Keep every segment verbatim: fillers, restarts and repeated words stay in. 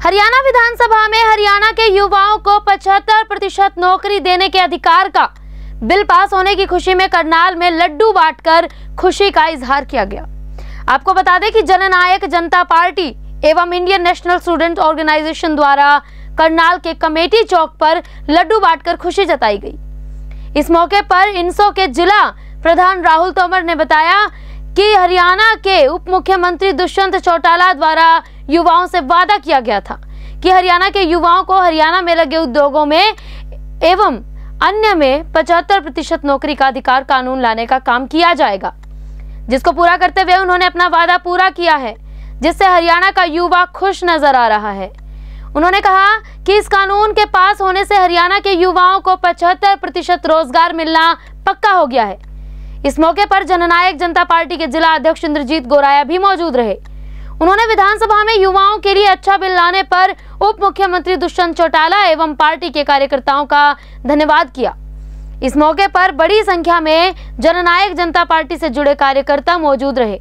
हरियाणा विधानसभा में हरियाणा के युवाओं को पचहत्तर प्रतिशत नौकरी देने के अधिकार का बिल पास होने की खुशी में करनाल में लड्डू बांटकर खुशी का इजहार किया गया। आपको बता दें कि जननायक जनता पार्टी एवं इंडियन नेशनल स्टूडेंट ऑर्गेनाइजेशन द्वारा करनाल के कमेटी चौक पर लड्डू बांटकर खुशी जताई गई। इस मौके पर इनसो के जिला प्रधान राहुल तोमर ने बताया कि हरियाणा के उप मुख्यमंत्री दुष्यंत चौटाला द्वारा युवाओं से वादा किया गया था कि हरियाणा के युवाओं को हरियाणा में लगे उद्योगों में एवं अन्य में पचहत्तर प्रतिशत नौकरी का अधिकार कानून लाने का काम किया जाएगा, जिसको पूरा करते हुए उन्होंने अपना वादा पूरा किया है, जिससे हरियाणा का युवा खुश नजर आ रहा है। उन्होंने कहा कि इस कानून के पास होने से हरियाणा के युवाओं को पचहत्तर प्रतिशत रोजगार मिलना पक्का हो गया है। इस मौके पर जननायक जनता पार्टी के जिला अध्यक्ष इंद्रजीत गोराया भी मौजूद रहे। उन्होंने विधानसभा में युवाओं के लिए अच्छा बिल लाने पर उप मुख्यमंत्री दुष्यंत चौटाला एवं पार्टी के कार्यकर्ताओं का धन्यवाद किया। इस मौके पर बड़ी संख्या में जननायक जनता पार्टी से जुड़े कार्यकर्ता मौजूद रहे।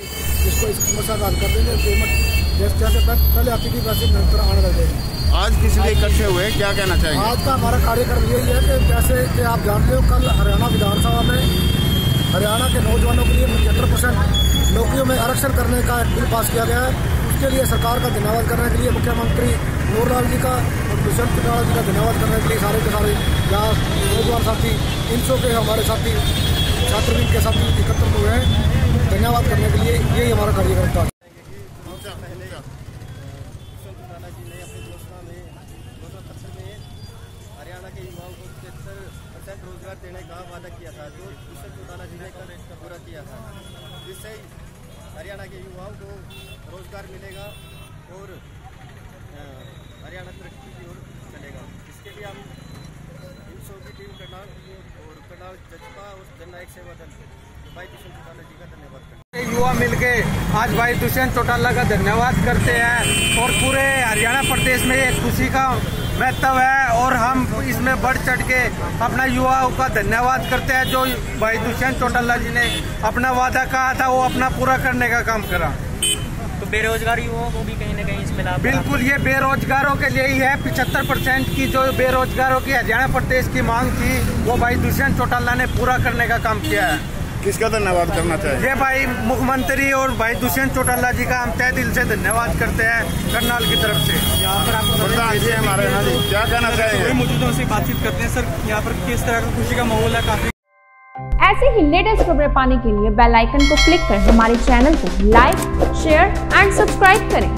आज किस लिए इकट्ठे हुए, क्या कहना चाहिए? आज का हमारा कार्यक्रम यही है कि जैसे कि आप जानते हो, कल हरियाणा विधानसभा में हरियाणा के नौजवानों के लिए पचहत्तर परसेंट नौकरियों में आरक्षण करने का एक बिल पास किया गया है। उसके लिए सरकार का धन्यवाद करने के लिए मुख्यमंत्री नूरलाल जी का और दुष्यंत चौटाला जी का धन्यवाद करने के लिए सारे के सारे यहाँ नौजवान साथी इनसो के हमारे साथी छात्रवृत्ति के साथी एकत्र हुए हैं। धन्यवाद करने के लिए यही हमारा कार्यक्रम था। हरियाणा के युवाओं को पचहत्तर परसेंट रोजगार देने का वादा किया था, जो दुष्यंत चौटाला जी ने कल पूरा किया था, जिससे हरियाणा के युवाओं को रोजगार मिलेगा और हरियाणा तरक्की की ओर चलेगा। इसके लिए हम इनसो की टीम करनाल और करनाल जजपा और जननायक सेवा दल भाई दुष्यंत चौटाला जी का धन्यवाद करते हैं। युवा मिलके आज भाई दुष्यंत चौटाला का धन्यवाद करते हैं और पूरे हरियाणा प्रदेश में एक खुशी का महत्व है और हम इसमें बढ़ चढ़ के अपना युवाओं का धन्यवाद करते हैं। जो भाई दुष्यंत चौटाला जी ने अपना वादा कहा था वो अपना पूरा करने का काम करा। तो बेरोजगार युवाओं को भी कहीं ना कहीं इसमें लाभ? बिल्कुल, ये बेरोजगारों के लिए ही है। पिछहत्तर परसेंट की जो बेरोजगारों की हरियाणा प्रदेश की मांग थी वो भाई दुष्यंत चौटाला ने पूरा करने का काम किया है। किसका धन्यवाद करना चाहिए? ये भाई मुख्यमंत्री और भाई दुष्यंत चौटाला जी का हम तहे दिल से धन्यवाद करते हैं करनाल की तरफ से। यहाँ पर आपको हमारे क्या कहना चाहिए? मौजूद से बातचीत करते हैं। सर, यहाँ पर किस तरह का खुशी का माहौल है? काफी ऐसे ही लेटेस्ट खबरें पाने के लिए बेल आइकन को क्लिक कर हमारे चैनल को लाइक, शेयर एंड सब्सक्राइब करें।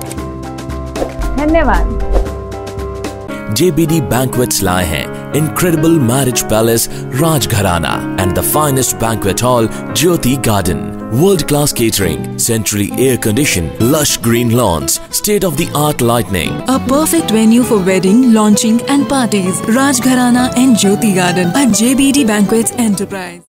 धन्यवाद। J B D Banquets लाए हैं Incredible Marriage Palace Rajgharana and the finest banquet hall Jyoti Garden. World-class catering, centrally air-conditioned, lush green lawns, state-of-the-art lighting. A perfect venue for wedding, launching and parties. Rajgharana and Jyoti Garden at J B D Banquets Enterprise.